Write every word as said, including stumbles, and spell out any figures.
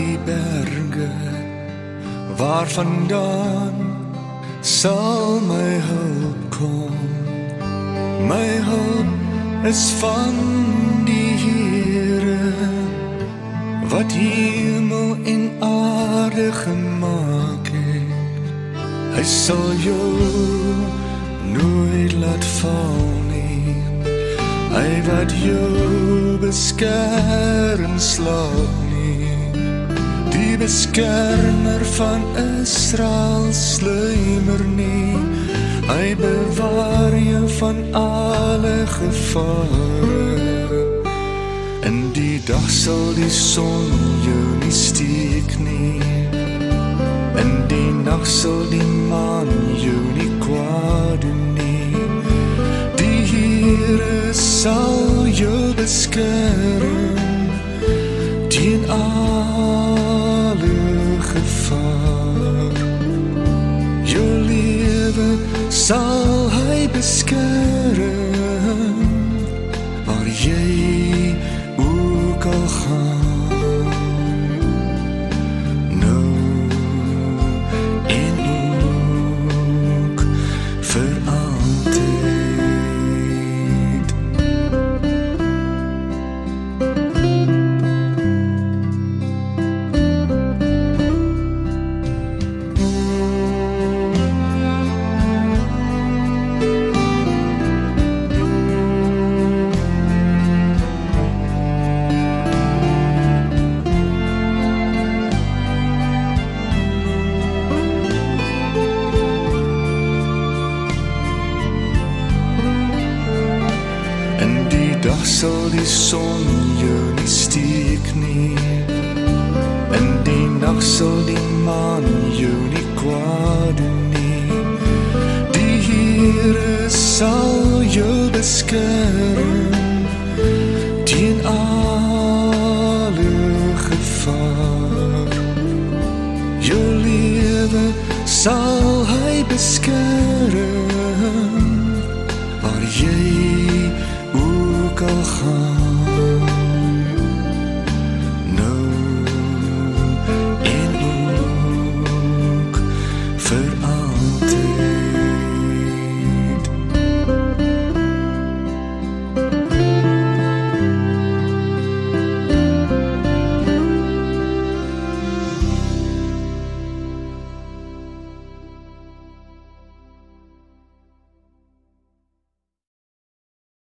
die berge, waarvandaan sal my hulp kom. My hulp is van die Here, wat hemel en aarde gemaak het. Hy sal jou nooit laat val nie, hy wat jou beskerm slaap nie. Die beskermer van Israel sluimer nie, hy bewaar jou van alle gevare. In die dag sal die son jou nie steek nie, in die nag sal die maan jou nie kwaad doen nie. Die Here sal jou beskerm teen alle gevaar. Jou lewe sal hy beskerm, waar jy ook al gaan. Nou en ook vir altyd. Dag sal die son jou nie steek nie, in die nag sal die maan jou nie kwaad doen nie. Die Here sal jou beskerm teen alle gevaar. Jou lewe sal hy beskerm, waar jy ook al gaan.